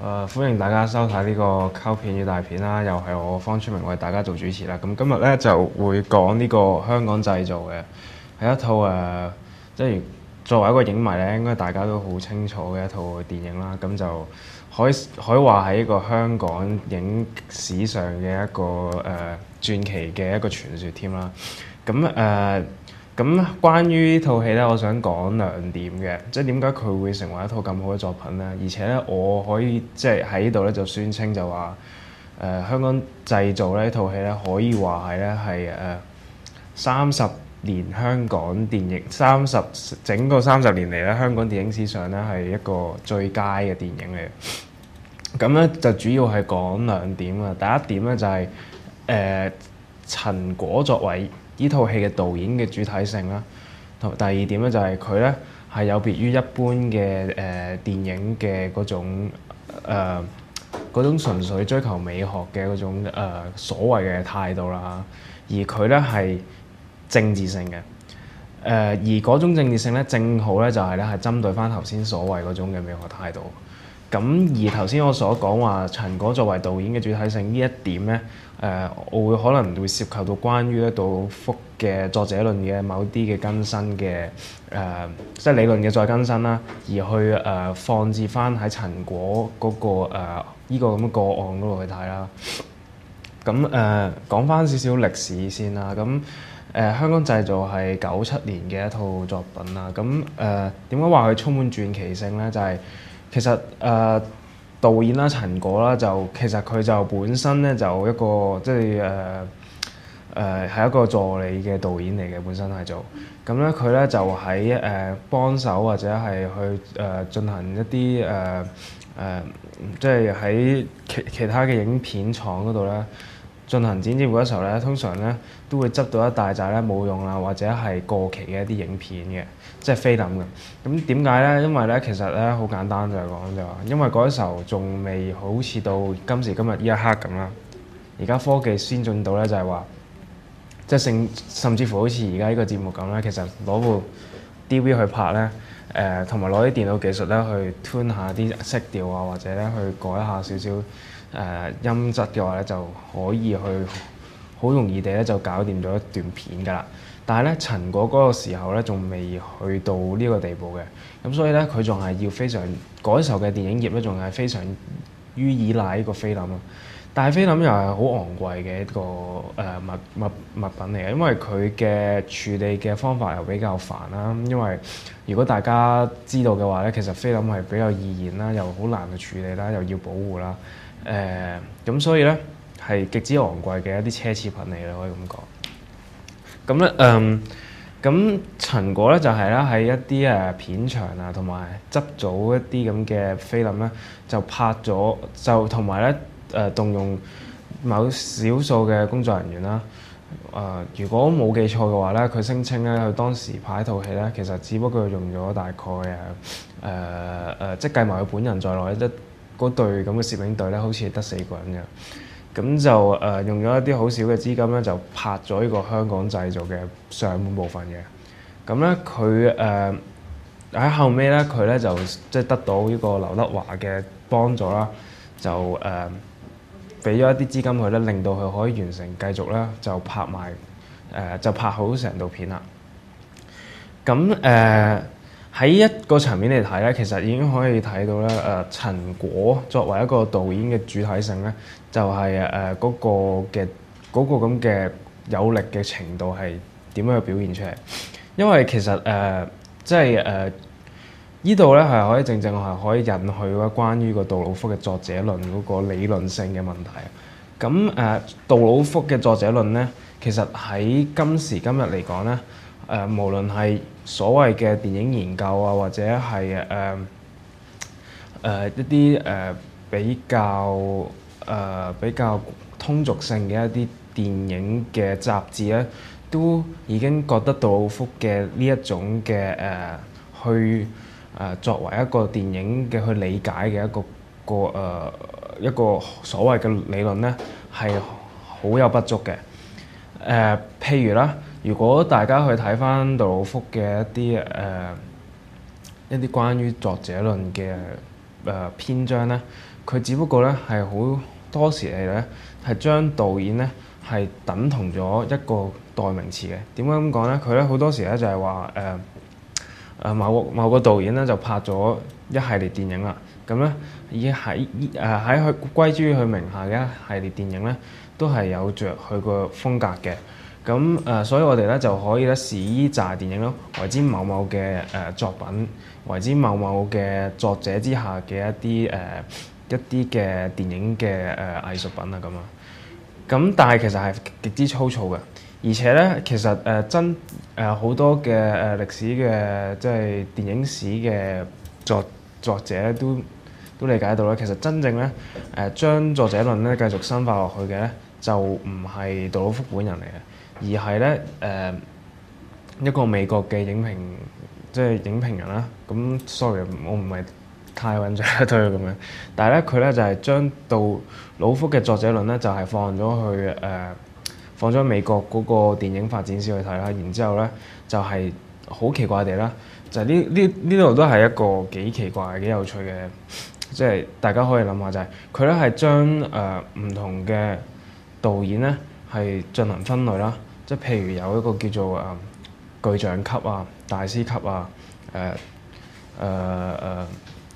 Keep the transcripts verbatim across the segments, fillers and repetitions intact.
誒、歡迎大家收睇呢個溝片與大片啦，又係我方川明為大家做主持啦。咁今日咧就會講呢個香港製造嘅，係一套誒、呃，即係作為一個影迷咧，應該大家都好清楚嘅一套電影啦。咁就可以可以話係一個香港影史上嘅一個誒、呃、傳奇嘅一個傳說添啦。咁誒。呃咁關於呢套戲咧，我想講兩點嘅，即係點解佢會成為一套咁好嘅作品咧？而且咧，我可以即係喺呢度咧就宣稱就話，誒、呃、香港製造呢套戲咧，可以話係咧係誒三十年香港電影三十整個三十年嚟咧，香港電影史上咧係一個最佳嘅電影嚟嘅。咁咧就主要係講兩點啊。第一點咧就係、是、誒、呃、陳果作為呢套戲嘅導演嘅主體性啦，同第二點咧就係佢咧係有別於一般嘅誒、呃、電影嘅嗰種誒嗰、呃、種純粹追求美學嘅嗰種誒、呃、所謂嘅態度啦，而佢咧係政治性嘅，誒、呃、而嗰種政治性咧正好咧就係咧係針對翻頭先所謂嗰種嘅美學態度。咁而頭先我所講話陳果作為導演嘅主體性呢一點咧，誒、呃、我會可能會涉及到關於一道幅嘅作者論嘅某啲嘅更新嘅誒、呃，即係理論嘅再更新啦，而去誒、呃、放置翻喺陳果嗰、那個誒依、呃這個咁嘅個案嗰度去睇啦。咁誒講翻少少歷史先啦。咁誒、呃、香港製造係九七年嘅一套作品啦。咁誒點解話佢充滿傳奇性咧？就係、是其實誒、呃、導演啦，陳果啦，就其實佢就本身咧就一個即係誒誒係一個助理嘅導演嚟嘅，本身係做咁咧，佢咧就喺誒、呃、幫手或者係去誒、呃、進行一啲誒誒即係喺其其他嘅影片廠嗰度咧進行剪接嗰時候咧，通常咧都會執到一大紮咧冇用啦，或者係過期嘅一啲影片嘅。即係菲林嘅，咁點解咧？因為咧，其實咧好簡單就係講就話，因為嗰時候仲未好似到今時今日呢一刻咁啦。而家科技先進到咧，就係話，即係甚甚至乎好似而家呢個節目咁咧，其實攞部 D V 去拍咧，誒同埋攞啲電腦技術咧去 tune 下啲色調啊，或者咧去改一下少少誒、呃、音質嘅話咧，就可以去好容易地咧就搞掂咗一段片㗎啦。但係咧，陳果嗰個時候咧，仲未去到呢個地步嘅，咁所以咧，佢仲係要非常嗰時候嘅電影業咧，仲係非常於依賴呢個菲林咯。但係菲林又係好昂貴嘅一個誒物物物品嚟嘅，因為佢嘅處理嘅方法又比較煩啦。因為如果大家知道嘅話咧，其實菲林係比較易燃啦，又好難去處理啦，又要保護啦。誒、呃、咁所以咧係極之昂貴嘅一啲奢侈品嚟嘅，可以咁講。咁咧，嗯，咁陳果咧就係咧喺一啲誒片場啊，同埋執組一啲咁嘅菲林咧，就拍咗，就同埋咧誒動用某少數嘅工作人員啦。誒、呃，如果冇記錯嘅話咧，佢聲稱咧，佢當時拍一套戲咧，其實只不過用咗大概誒誒誒，即係計埋佢本人在內，一嗰隊咁嘅攝影隊咧，好似係得四個人嘅。咁就誒、呃、用咗一啲好少嘅資金咧，就拍咗呢個香港製造嘅上半部分嘅。咁咧佢誒喺後尾咧，佢咧就即係得到呢個劉德華嘅幫助啦，就誒俾咗一啲資金佢咧，令到佢可以完成繼續咧就拍埋誒、呃、就拍好成套片啦。咁誒喺一個層面嚟睇咧，其實已經可以睇到咧誒、呃、陳果作為一個導演嘅主體性咧，就係誒嗰個嘅嗰、嗰個咁嘅有力嘅程度係點樣去表現出嚟？因為其實誒、呃、即係誒呢度咧係可以正正係可以引去咧關於個杜魯福嘅作者論嗰個理論性嘅問題。咁誒、呃、杜魯福嘅作者論咧，其實喺今時今日嚟講咧，誒、呃、無論係所謂嘅電影研究啊，或者係誒誒一啲誒、呃、比較誒、呃、比較通俗性嘅一啲電影嘅雜誌咧，都已經覺得杜魯福嘅呢一種嘅誒、呃、去誒、呃、作為一個電影嘅去理解嘅一個個誒、呃、一個所謂嘅理論咧，係好有不足嘅。誒、呃、譬如啦。如果大家去睇翻杜魯福嘅一啲誒、呃、一啲關於作者論嘅誒、呃、篇章咧， 佢只不過咧係好多時嚟咧係將導演咧係等同咗一個代名詞嘅。點解咁講咧？佢咧好多時咧就係話誒誒某個某個導演咧就拍咗一系列電影啦。咁咧已經喺誒喺佢歸諸於佢名下嘅一系列電影咧，都係有着佢個風格嘅。咁誒、呃，所以我哋咧就可以咧視依紮電影咯，為之某某嘅誒、呃、作品，為之某某嘅作者之下嘅一啲誒、呃、一啲嘅電影嘅誒、呃、藝術品啊咁啊。咁但係其實係極之粗糙嘅，而且咧其實誒、呃、真誒好、呃、多嘅誒、呃、歷史嘅即係電影史嘅作作者咧都都理解到咧，其實真正咧誒將作者論咧繼續深化落去嘅咧，就唔係杜魯福本人嚟嘅。而係咧誒一個美國嘅影評，即係影評人啦。咁 sorry，我唔係太揾咗一堆咁樣。但係咧佢咧就係、是、將杜魯福嘅作者論咧，就係、是、放咗去誒、呃、放咗美國嗰個電影發展史去睇啦。然之後咧就係、是、好奇怪地啦，就係呢呢呢度都係一個幾奇怪、幾有趣嘅，即係大家可以諗下就係佢咧係將誒唔同嘅導演咧係進行分類啦。即係譬如有一個叫做誒、呃、巨匠級啊、大師級啊、誒誒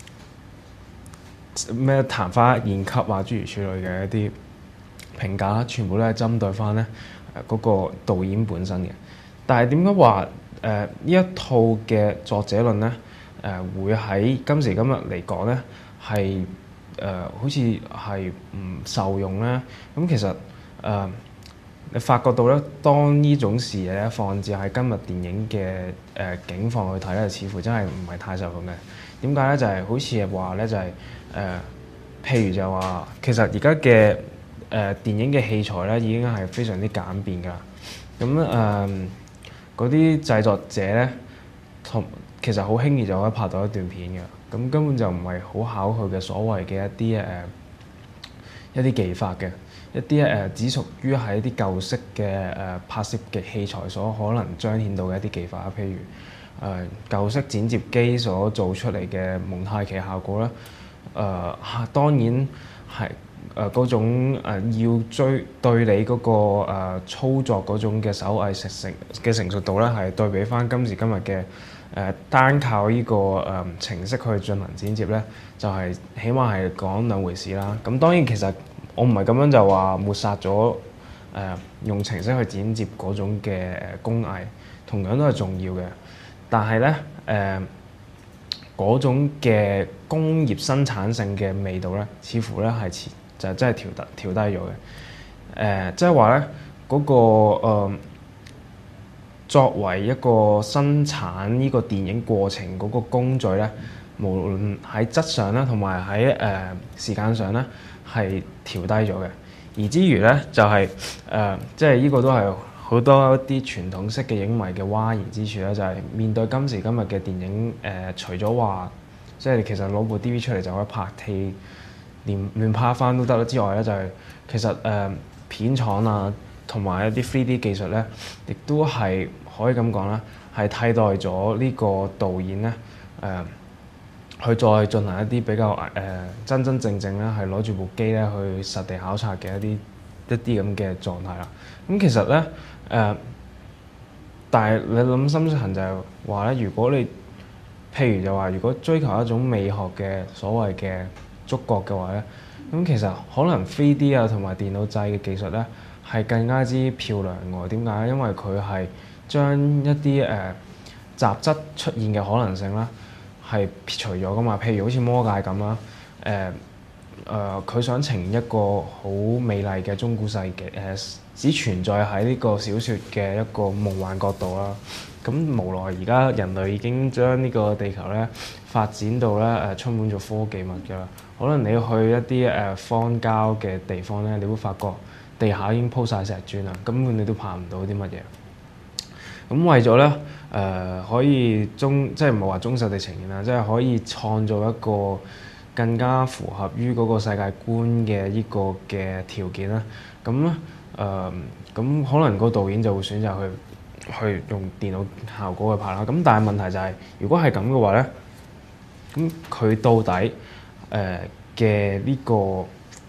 誒咩曇花一現級啊，諸如此類嘅一啲評價啦，全部都係針對翻咧誒嗰個導演本身嘅。但係點解話誒呢一套嘅作者論咧誒、呃、會喺今時今日嚟講咧係誒好似係唔受用咧？咁其實誒。呃你發覺到咧，當呢種視野咧放置喺今日電影嘅誒、呃、境況去睇咧，似乎真係唔係太受用嘅。點解咧？就係、是、好似係話咧，就係、是、誒、呃，譬如就話，其實而家嘅誒電影嘅器材咧已經係非常之簡便㗎啦。咁誒嗰啲製作者咧，同其實好輕易就可以拍到一段片㗎。咁根本就唔係好考佢嘅所謂嘅一啲誒、呃、一啲技法嘅。一啲誒、呃、只屬於喺一啲舊式嘅誒、呃、拍攝嘅器材所可能彰顯到嘅一啲技法，譬如誒、呃、舊式剪接機所做出嚟嘅蒙太奇效果咧，誒、呃、當然係誒嗰種、呃、要追對你嗰、那個、呃、操作嗰種嘅手藝成成嘅成熟度咧，係對比翻今時今日嘅誒單靠呢、這個誒、呃、程式去進行剪接咧，就係、是、起碼係講兩回事啦。咁當然其實我唔係咁樣就話抹殺咗誒、呃、用程式去剪接嗰種嘅工藝，同樣都係重要嘅。但係咧誒嗰種嘅工業生產性嘅味道咧，似乎咧係就真係調低調低咗嘅。誒、呃、即係話咧嗰個、呃、作為一個生產呢個電影過程嗰個工序咧，無論喺質上咧，同埋喺誒時間上咧，係調低咗嘅。而之餘咧，就係、是、誒、呃，即係呢個都係好多一啲傳統式嘅影迷嘅嘩然之處咧，就係、是、面對今時今日嘅電影誒、呃，除咗話即係其實攞部 D V 出嚟就可以拍戲，連亂拍翻都得啦之外咧，就係、是、其實誒、呃、片廠啊，同埋一啲 three D 技術咧，亦都係可以咁講啦，係替代咗呢個導演咧誒。呃去再進行一啲比較誒、呃、真真正正咧，係攞住部機咧去實地考察嘅一啲一啲咁嘅狀態啦。咁其實咧誒、呃，但係你諗深一層就係話咧，如果你譬如就話，如果追求一種美學嘅所謂嘅觸覺嘅話咧，咁其實可能 three D 啊同埋電腦製嘅技術咧係更加之漂亮喎。點解？因為佢係將一啲誒、呃、雜質出現嘅可能性啦，係撇除咗噶嘛。譬如好似魔戒咁啦，誒誒佢想呈現一個好美麗嘅中古世紀，誒、呃、只存在喺呢個小説嘅一個夢幻角度啦。咁無奈而家人類已經將呢個地球咧發展到咧誒、呃、充滿咗科技物㗎啦。可能你去一啲誒、呃、荒郊嘅地方咧，你會發覺地下已經鋪晒石磚啦，根本你都拍唔到啲乜嘢。咁為咗咧誒可以忠，即係唔係話忠實地呈現啦，即係可以創造一個更加符合於嗰個世界觀嘅呢個嘅條件啦。咁咧誒咁可能個導演就會選擇去去用電腦效果去拍啦。咁但係問題就係、是，如果係咁嘅話咧，咁佢到底誒嘅呢個誒，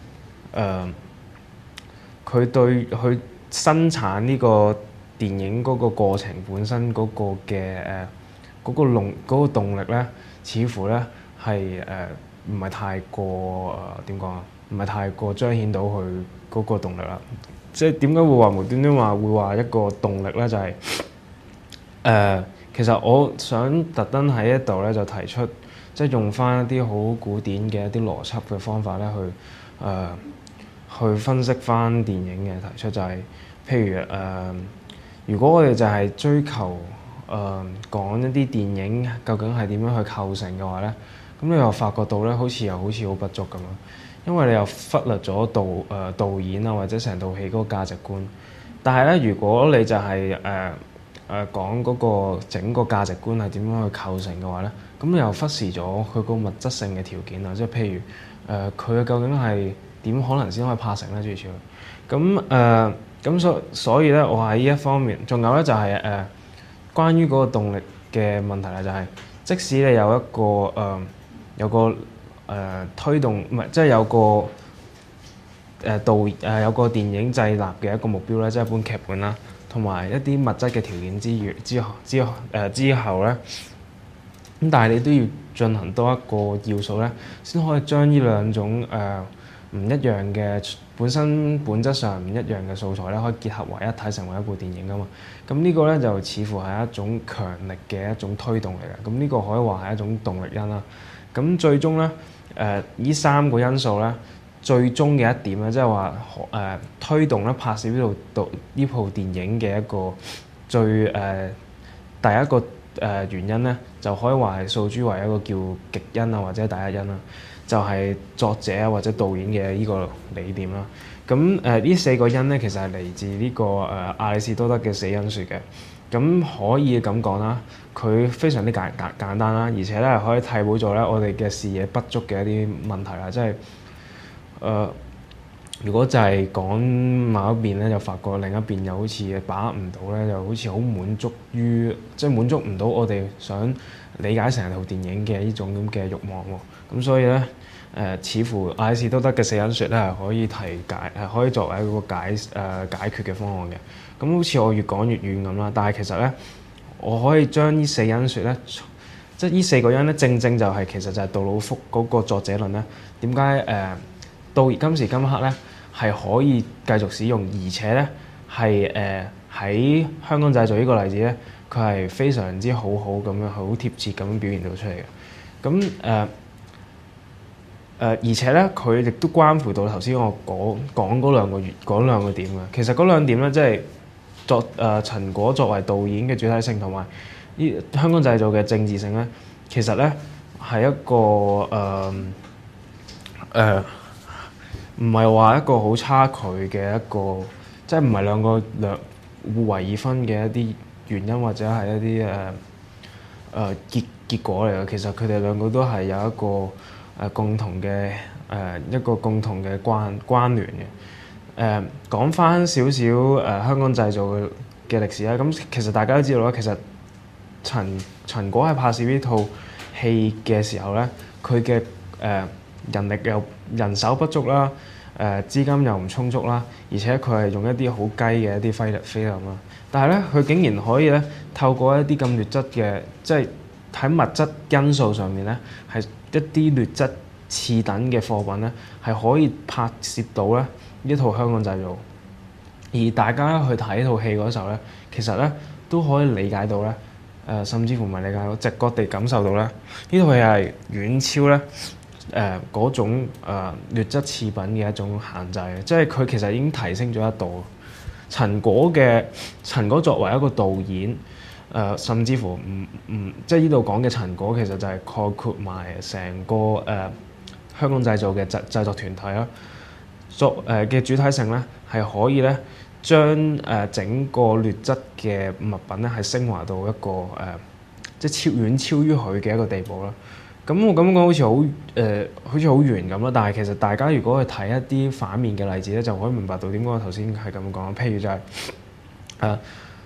佢、呃、對佢生產呢個電影嗰個過程本身嗰個嘅誒嗰個動嗰個動力咧，似乎咧係誒唔係太過誒點講啊？唔係太過彰顯到佢嗰個動力啦。即係點解會話無端端話會話一個動力咧？就係、是、誒、呃，其實我想特登喺一度咧就提出，即係用翻一啲好古典嘅一啲邏輯嘅方法咧去誒、呃、去分析翻電影嘅提出，就係、是、譬如誒、呃，如果我哋就係追求誒、呃、講一啲電影究竟係點樣去構成嘅話咧，咁你又發覺到咧，好似又好似好不足咁樣。因為你又忽略咗導誒、呃、導演啊，或者成套戲嗰個價值觀。但係咧，如果你就係誒誒講嗰個整個價值觀係點樣去構成嘅話咧，咁你又忽視咗佢個物質性嘅條件啊，即係譬如誒佢、呃、究竟係點可能先可以拍成咧？諸如此類。咁誒咁所所以咧，我喺呢一方面，仲有咧就係、是、誒、呃、關於嗰個動力嘅問題啦，就係、是、即使你有一個誒、呃、有個。誒、呃、推動唔係即係有個誒、呃、導誒、呃、有個電影製立嘅一個目標咧，即係一本劇本啦，同埋一啲物質嘅條件之餘之後之後誒之後咧，咁但係你都要進行多一個要素咧，先可以將呢兩種誒唔、呃、一樣嘅本身本質上唔一樣嘅素材咧，可以結合為一體成為一部電影噶嘛。咁呢個咧就似乎係一種強力嘅一種推動嚟嘅。咁呢個可以話係一種動力因啦。咁最終咧。誒呢、呃、三個因素咧，最終嘅一點咧，即係話誒推動咧拍攝呢部呢部電影嘅一個最誒、呃、第一個誒、呃、原因咧，就可以話係訴諸為一個叫極因啊，或者第一因啦，就係、是、作者啊或者導演嘅呢個理念啦。咁誒呢四個因咧，其實係嚟自呢、這個誒亞、呃、里士多德嘅四因説嘅。咁可以咁講啦，佢非常之簡簡簡單啦，而且咧可以替補咗咧我哋嘅視野不足嘅一啲問題啦，即係誒、呃，如果就係講某一邊咧，就發覺另一邊又好似把握唔到咧，又好似好滿足於即係滿足唔到我哋想理解成套電影嘅呢種咁嘅慾望喎。咁所以咧誒、呃，似乎亞里士多德嘅四因説咧係可以提解係可以作為一個解誒、呃、解決嘅方案嘅。咁好似我越講越遠咁啦，但係其實咧，我可以將呢四因説咧，即係呢四個因咧，正正就係、是、其實就係杜魯福嗰個作者論咧。點解誒到今時今刻咧係可以繼續使用，而且咧係誒喺香港製造呢個例子咧，佢係非常之好好咁樣，好貼切咁樣表現到出嚟嘅。咁誒誒，而且咧佢亦都關乎到頭先我講講嗰兩個月嗰兩個點嘅。其實嗰兩點咧，即係。作誒、呃、陳果作為導演嘅主體性同埋呢香港製造嘅政治性咧，其實咧係一個誒誒唔係話一個好差距嘅一個，即係唔係兩個兩互為而分嘅一啲原因或者係一啲誒誒結結果嚟嘅。其實佢哋兩個都係有一個誒、呃、共同嘅誒、呃、一個共同嘅關關聯嘅。誒講翻少少誒香港製造嘅嘅歷史啦，咁其實大家都知道啦，其實陳陳果喺拍攝呢套戲嘅時候咧，佢嘅誒人力又人手不足啦，誒、呃、資金又唔充足啦，而且佢係用一啲好雞嘅一啲菲林菲林啦，但係咧佢竟然可以咧透過一啲咁劣質嘅，即係喺物質因素上面咧係一啲劣質次等嘅貨品咧，係可以拍攝到咧呢套香港製造，而大家去睇呢套戲嗰時候咧，其實咧都可以理解到咧，誒、呃、甚至乎唔係理解到，直覺地感受到咧，呢套戲係遠超咧誒嗰種誒、呃、劣質次品嘅一種限制，即係佢其實已經提升咗一度。陳果嘅陳果作為一個導演，誒、呃、甚至乎唔唔即係呢度講嘅陳果，其實就係概括埋成個誒、呃、香港製造嘅製製作團體啦。作誒嘅主體性咧，係可以咧將誒整個劣質嘅物品咧，係升華到一個誒、呃，即係超遠超於佢嘅一個地步啦。咁我咁講好似好誒，好似好圓咁啦。但係其實大家如果去睇一啲反面嘅例子咧，就可以明白到點解我頭先係咁講。譬如就係誒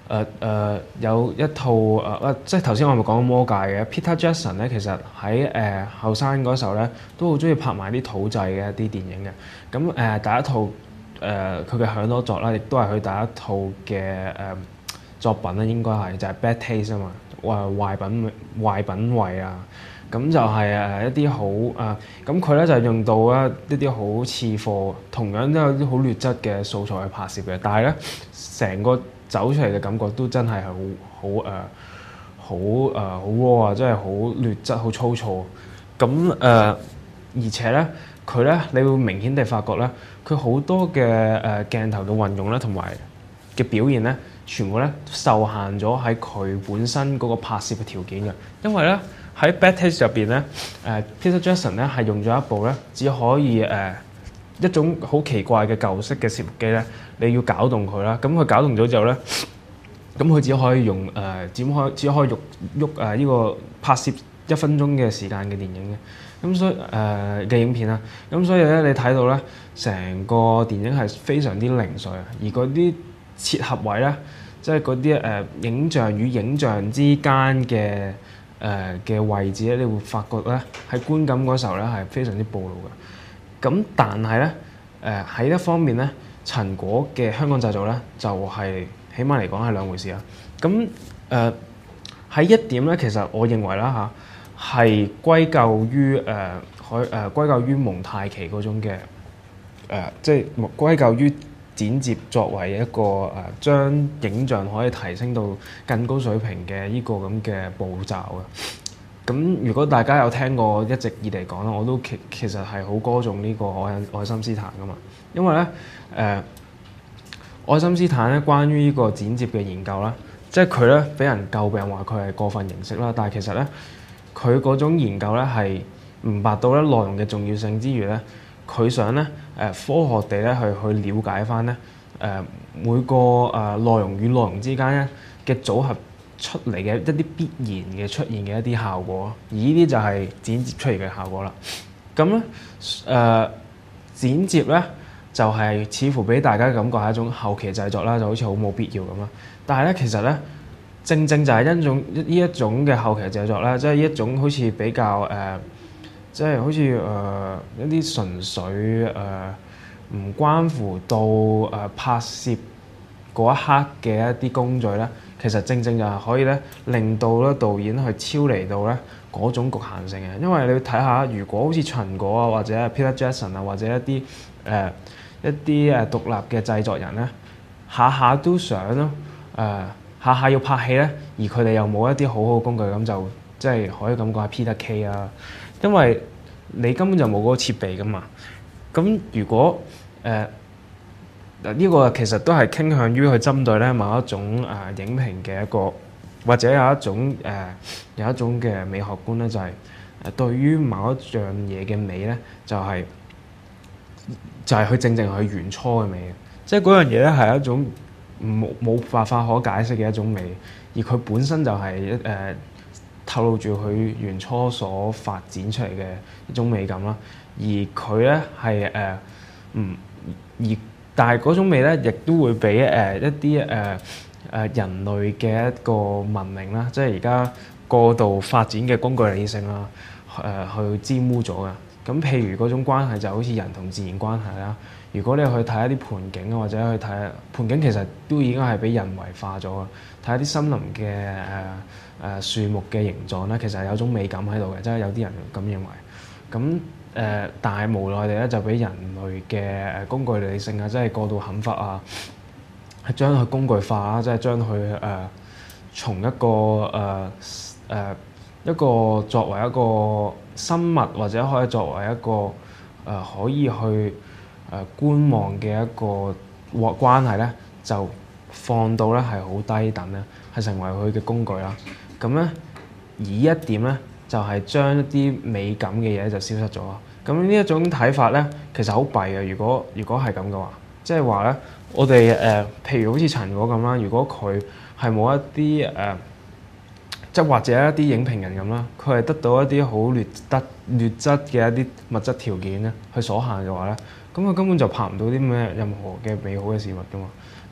誒誒有一套誒啊、呃，即係頭先我咪講魔戒嘅 Peter Jackson 咧，其實喺誒後生嗰時候咧，都好中意拍埋啲土製嘅一啲電影嘅。咁誒、呃、第一套誒佢嘅響多作啦，亦都係佢第一套嘅誒、呃、作品啦，應該係就係、是、Bad Taste 啊嘛，壞壞品壞品味啊。咁就係誒一啲好誒，咁佢咧就用到咧一啲好次貨，同樣都有啲好劣質嘅素材去拍攝嘅，但係咧成個走出嚟嘅感覺都真係好好誒，好誒好 raw 啊，真係好劣質、好粗糙。咁誒、呃，而且咧佢咧，你會明顯地發覺咧，佢好多嘅誒、呃、鏡頭嘅運用咧，同埋嘅表現咧，全部咧受限咗喺佢本身嗰個拍攝嘅條件嘅，因為咧。喺 Bad Taste 入邊咧，誒、呃、Peter Jackson 咧係用咗一部咧，只可以誒、呃、一種好奇怪嘅舊式嘅攝錄機咧，你要搞動佢啦。咁佢搞動咗之後咧，咁佢只可以用誒、呃，只可只可以喐喐誒呢個拍攝一分鐘嘅時間嘅電影嘅。咁所以誒嘅、呃、影片啦，咁所以咧你睇到咧，成個電影係非常之零碎啊。而嗰啲切合位咧，即係嗰啲誒影像與影像之間嘅。誒嘅、呃、位置咧，你會發覺咧喺觀感嗰時候咧係非常之暴露嘅。咁但係咧誒喺一方面咧，陳果嘅香港製造咧就係、是、起碼嚟講係兩回事啦。咁誒喺一點咧，其實我認為啦嚇係歸咎於誒可誒歸咎於蒙太奇嗰種嘅誒、呃，即係歸咎於。剪接作為一個誒將影像可以提升到更高水平嘅呢個咁嘅步驟嘅。咁如果大家有聽過一直以嚟講啦，我都其其實係好歌頌呢個愛愛森斯坦噶嘛。因為咧誒、呃、愛森斯坦咧關於呢個剪接嘅研究啦，即係佢咧俾人詬病話佢係過分形式啦，但係其實咧佢嗰種研究咧係明白到咧內容嘅重要性之餘咧。佢想咧誒、呃、科學地咧去去了解翻咧誒每個誒、呃、內容與內容之間咧嘅組合出嚟嘅一啲必然嘅出現嘅一啲效果，而呢啲就係剪接出嚟嘅效果啦。咁咧誒剪接咧就係、是、似乎俾大家感覺係一種後期製作啦，就好似好冇必要咁啦。但係咧其實咧正正就係一種呢一種嘅後期製作咧，即係一種好似比較誒。呃即係好似誒、呃、一啲純粹誒唔、呃、關乎到誒、呃、拍攝嗰一刻嘅一啲工序咧，其實正正就係可以咧令到咧導演去超離到咧嗰種局限性嘅。因為你要睇下，如果好似陳果啊，或者 Peter Jackson 啊，或者一啲誒、呃、一啲誒獨立嘅製作人咧，下下都想咯誒、呃，下下要拍戲咧，而佢哋又冇一啲好好工具，咁就即係可以咁講係 Peter K 啊。因為你根本就冇嗰個設備噶嘛，咁如果誒嗱呢個其實都係傾向於去針對咧某一種誒、呃、影評嘅一個，或者有一種誒、呃、有一種嘅美學觀咧，就係、是、誒對於某一樣嘢嘅美咧，就係、是、就係、是、佢正正係佢原初嘅美嘅，即係嗰樣嘢咧係一種冇冇辦法可解釋嘅一種美，而佢本身就係一誒。呃透露住佢原初所發展出嚟嘅一種美感啦，而佢咧係誒唔而但係嗰種美咧，亦都會俾誒、呃、一啲誒誒人類嘅一個文明啦，即係而家過度發展嘅工具理性啦，誒、呃、去沾污咗嘅。咁譬如嗰種關係就好似人同自然關係啦。如果你去睇一啲盆景啊，或者去睇盆景，其實都已經係俾人為化咗啊。睇一啲森林嘅誒誒樹木嘅形狀咧，其實係有種美感喺度嘅，即係有啲人咁認為。咁誒、呃，但係無奈地咧，就俾人類嘅誒工具理性啊，即係過度砍伐啊，係將佢工具化啊，即係將佢誒、呃、從一個誒誒、呃呃、一個作為一個生物，或者可以作為一個誒、呃、可以去誒、呃、觀望嘅一個關係咧，就放到咧係好低等咧，係成為佢嘅工具啦。咁咧，而呢一點咧，就係、是、將一啲美感嘅嘢就消失咗。咁呢一種睇法咧，其實好弊嘅。如果如果係咁嘅話，即係話咧，我哋誒、呃，譬如好似陳果咁啦，如果佢係冇一啲誒，即、呃、係或者一啲影評人咁啦，佢係得到一啲好劣質劣質嘅一啲物質條件咧，去所限嘅話咧，咁佢根本就拍唔到啲咩任何嘅美好嘅事物噶嘛。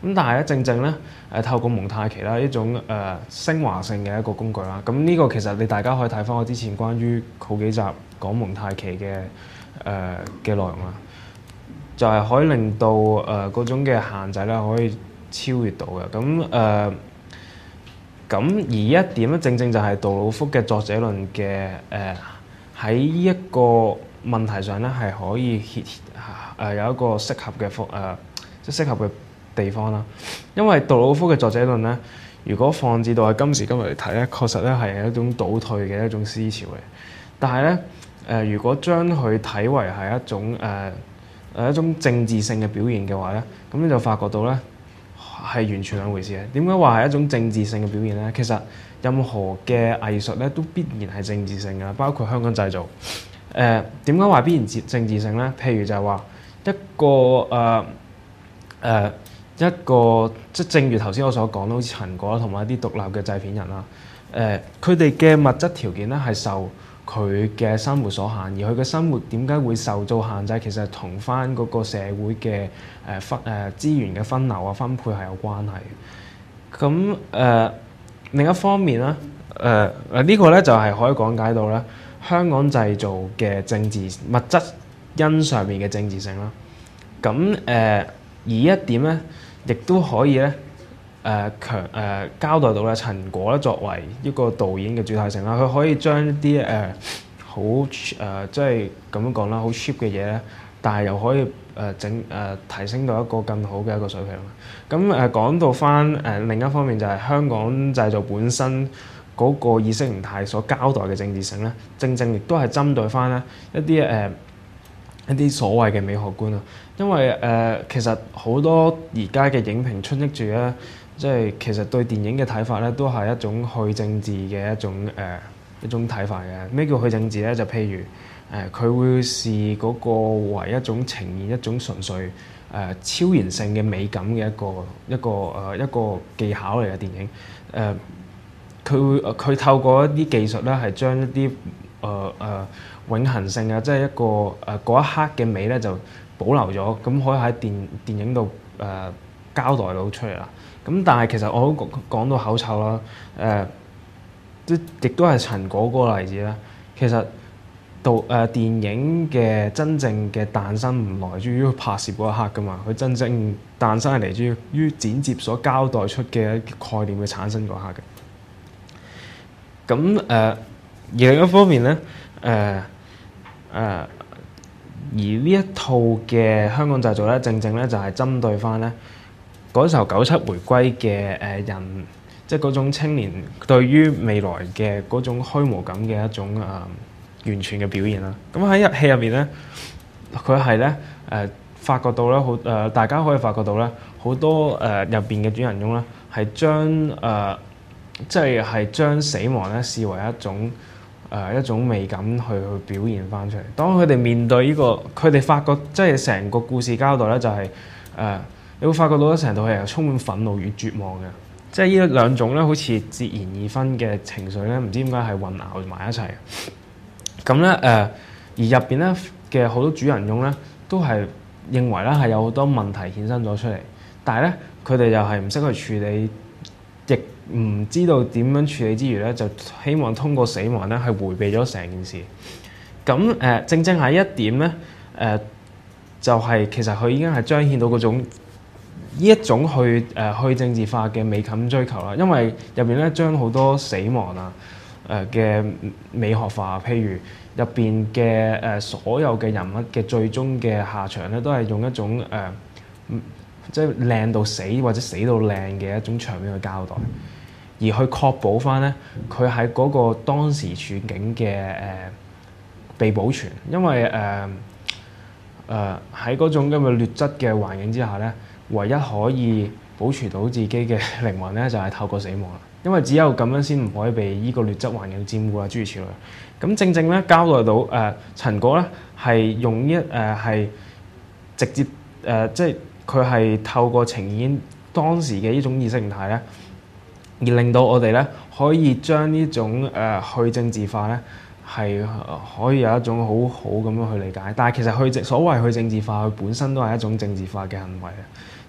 咁但係咧，正正咧誒透過蒙太奇啦，呢種誒、呃、升華性嘅一個工具啦。咁呢個其實你大家可以睇翻我之前關於好幾集講蒙太奇嘅誒嘅內容啦，就係、是、可以令到誒嗰、呃、種嘅限制咧可以超越到嘅。咁誒咁而一點咧，正正就係杜魯福嘅作者論嘅誒喺呢一個問題上咧係可以協誒、呃、有一個適合嘅方誒即係適合嘅地方啦。因為杜魯福嘅作者論咧，如果放置到喺今時今日嚟睇咧，確實咧係一種倒退嘅一種思潮嘅。但係咧誒，如果將佢睇為係一種誒誒、呃、一種政治性嘅表現嘅話咧，咁你就發覺到咧係完全兩回事嘅。點解話係一種政治性嘅表現咧？其實任何嘅藝術咧都必然係政治性嘅，包括香港製造。誒點解話必然政治性咧？譬如就係話一個誒誒、呃呃、一個即係正如頭先我所講，好似陳果同埋一啲獨立嘅製片人啦。誒佢哋嘅物質條件咧係受佢嘅生活所限，而佢嘅生活點解會受到限制？其實係同翻嗰個社會嘅誒分誒資源嘅分流啊、分配係有關係嘅。咁誒、呃、另一方面咧，誒、呃、誒、這個、呢個咧就係、是、可以講解到咧香港製造嘅政治物質因上面嘅政治性啦。咁誒、呃、而一點咧，亦都可以咧。誒、呃、強誒、呃、交代到咧，陳果咧作為一個導演嘅主體性啦，佢可以將一啲誒好誒即係咁樣講啦，好 cheap 嘅嘢咧，但係又可以誒、呃、整誒、呃、提升到一個更好嘅一個水平啦。咁誒講到翻誒、呃、另一方面就係香港製造本身嗰個意識形態所交代嘅政治性咧，正正亦都係針對翻咧一啲誒、呃、一啲所謂嘅美學觀啊。因為誒、呃、其實好多而家嘅影評充斥住咧。即係其實對電影嘅睇法咧，都係一種去政治嘅一種誒、呃、一種睇法嘅。咩叫去政治咧？就譬如誒，佢、呃、會視嗰個為一種呈現一種純粹誒、呃、超然性嘅美感嘅一個一個誒、呃、一個技巧嚟嘅電影。誒、呃，佢會佢透過一啲技術咧，係將一啲誒誒永恆性啊，即係一個誒嗰、呃、一刻嘅美咧，就保留咗，咁可以喺電電影度誒、呃、交代到出嚟啦。咁但係其實我都講到口臭啦，誒、呃，即亦都係陳果嗰個例子啦。其實導誒、呃、電影嘅真正嘅誕生唔來自於拍攝嗰一刻噶嘛，佢真正誕生係嚟自於剪接所交代出嘅一個概念嘅產生嗰一刻嘅。咁誒、呃，而另一方面咧，誒、呃、誒、呃，而呢一套嘅香港製造咧，正正咧就係針對翻咧。嗰時候九七回歸嘅誒人，即係嗰種青年對於未來嘅嗰種虛無感嘅一種誒、呃、完全嘅表現啦。咁喺入戲入面咧，佢係咧誒發覺到咧好誒，大家可以發覺到咧好多誒入邊嘅主人翁咧係將誒即係係將死亡咧視為一種誒、呃、一種美感去去表現翻出嚟。當佢哋面對呢、這個，佢哋發覺即係成個故事交代咧就係、是、誒。呃你會發覺到成套戲係充滿憤怒與絕望嘅，即係呢兩種咧，好似截然二分嘅情緒咧，唔知點解係混淆埋一齊嘅。咁咧誒，而入邊咧嘅好多主人翁咧，都係認為咧係有好多問題衍生咗出嚟，但係咧佢哋又係唔識去處理，亦唔知道點樣處理之餘咧，就希望通過死亡咧係迴避咗成件事。咁誒、呃，正正係一點咧誒、呃，就係、是、其實佢已經係彰顯到嗰種。呢一種去誒、呃、去政治化嘅美感追求啦，因為入邊咧將好多死亡啊誒嘅、呃、美學化，譬如入邊嘅誒所有嘅人物嘅最終嘅下場咧，都係用一種誒、呃、即係靚到死或者死到靚嘅一種場面去交代，而去確保翻咧佢喺嗰個當時處境嘅誒、呃、被保存，因為誒誒喺嗰種咁嘅劣質嘅環境之下咧。唯一可以保存到自己嘅靈魂咧，就係、是、透過死亡啦。因為只有咁樣先唔可以被依個劣質環境佔據啊，諸如此類。咁正正咧交代到誒、呃、陳果咧係用一誒係、呃、直接誒、呃，即係佢係透過呈現當時嘅呢種意識形態咧，而令到我哋咧可以將呢種誒、呃、去政治化咧係可以有一種好好咁樣去理解。但係其實去政所謂去政治化，佢本身都係一種政治化嘅行為啊。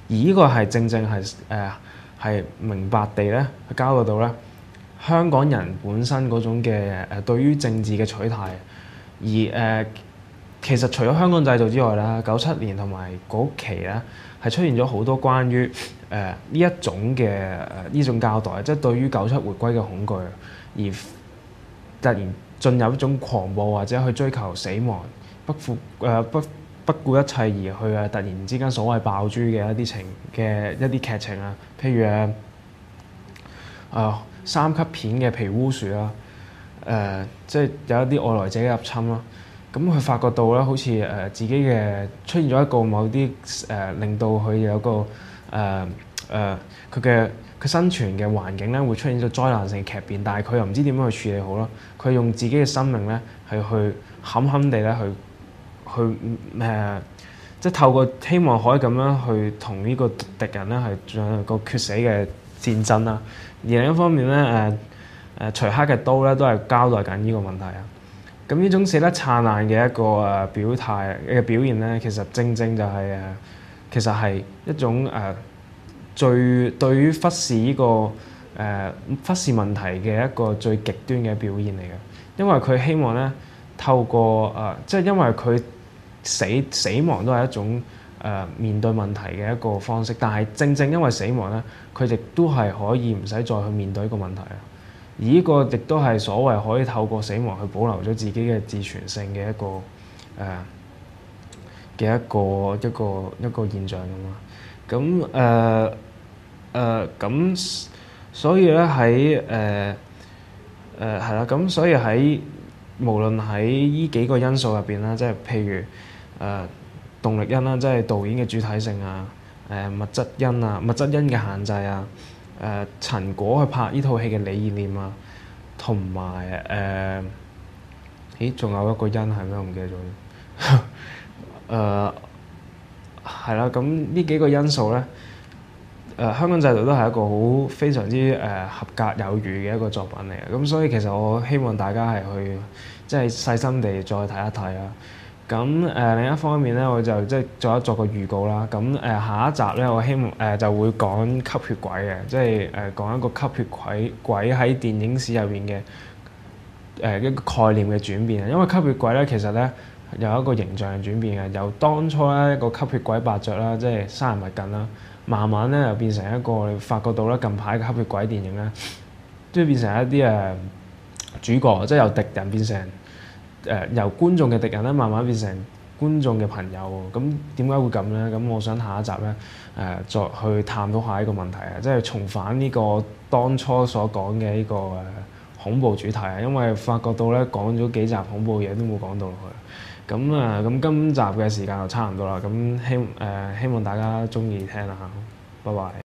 而呢個係正正係誒係明白地咧去交代到咧香港人本身嗰種嘅誒對於政治嘅取態，而誒、呃、其實除咗香港製造之外啦，九七年同埋嗰期咧係出現咗好多關於誒呢一種嘅誒呢種交代，即係對於九七回歸嘅恐懼，而突然進入一種狂暴或者去追求死亡，不負誒、呃、不不顧一切而去誒突然之間所謂爆珠嘅一啲情嘅一啲劇情啊，譬如誒誒、呃、三級片嘅皮烏樹啦，誒、呃、即係有一啲外來者嘅入侵啦，咁佢發覺到咧好似誒自己嘅出現咗一個某啲誒、呃、令到佢有個誒誒佢嘅佢生存嘅環境咧會出現咗災難性劇變，但係佢又唔知點樣去處理好咯，佢用自己嘅生命咧係去狠狠地咧去。去誒、呃，即係透過希望可以咁樣去同呢個敵人咧係進行個決死嘅戰爭啦。而另一方面咧誒誒，徐克嘅刀咧都係交代緊呢個問題啊。咁呢種寫得燦爛嘅一個誒表態嘅表現咧，其實正正就係、是、誒，其實係一種誒、呃、最對於忽視呢、這個誒、呃、忽視問題嘅一個最極端嘅表現嚟嘅，因為佢希望咧透過誒、呃，即係因為佢。死死亡都係一種誒、呃、面對問題嘅一個方式，但係正正因為死亡咧，佢亦都係可以唔使再去面對呢個問題啊。而呢個亦都係所謂可以透過死亡去保留咗自己嘅自存性嘅一個誒嘅、呃、一個一個一個現象咁啊。咁誒誒咁，所以咧喺誒誒係啦，咁、呃、所以喺無論喺呢幾個因素入邊啦，即係譬如。誒、呃、動力因啦，即係導演嘅主體性啊，誒、呃、物質因啊，物質因嘅限制啊，誒、呃、陳果去拍呢套戲嘅理念啊，同埋誒，咦仲有一個因係咩？我唔記得咗。誒係啦，咁呢幾個因素咧，誒、呃、香港製造都係一個好非常之誒、呃、合格有餘嘅一個作品嚟嘅，咁所以其實我希望大家係去即係細心地再睇一睇啊。咁誒、呃、另一方面咧，我就即係做一作個預告啦。咁誒、呃、下一集咧，我希望誒、呃、就會講吸血鬼嘅，即係誒、呃、講一個吸血鬼鬼喺電影史入邊嘅誒一個概念嘅轉變啊。因為吸血鬼咧其實咧有一個形象嘅轉變嘅，由當初咧一個吸血鬼伯爵啦，即係生人勿近啦，慢慢咧又變成一個你發覺到咧近排嘅吸血鬼電影咧，都變成一啲誒、呃、主角，即係由敵人變成。誒、呃、由觀眾嘅敵人咧，慢慢變成觀眾嘅朋友喎。咁點解會咁咧？咁我想下一集咧，誒、呃、再去探討下呢個問題啊，即係重返呢個當初所講嘅呢個誒、呃、恐怖主題啊。因為發覺到咧講咗幾集恐怖嘢都冇講到落去。咁啊，咁、呃、今集嘅時間就差唔多啦。咁希誒、呃、希望大家中意聽啦嚇，拜拜。